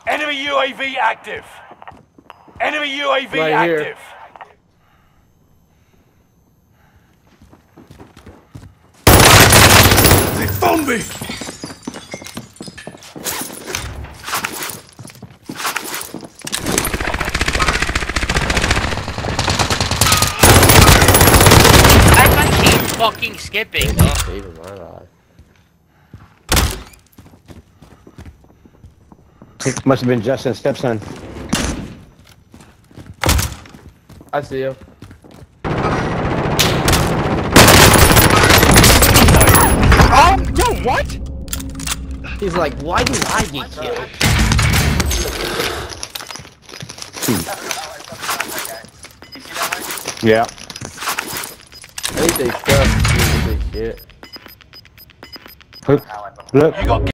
Enemy UAV active. Enemy UAV Right active. here. They found me! How can I keep fucking skipping? Saving my life. It must have been Justin's stepson. I see you. Oh, yo, what? He's like, why did I get killed? Yeah. I think they stuck. Shit. Look. You got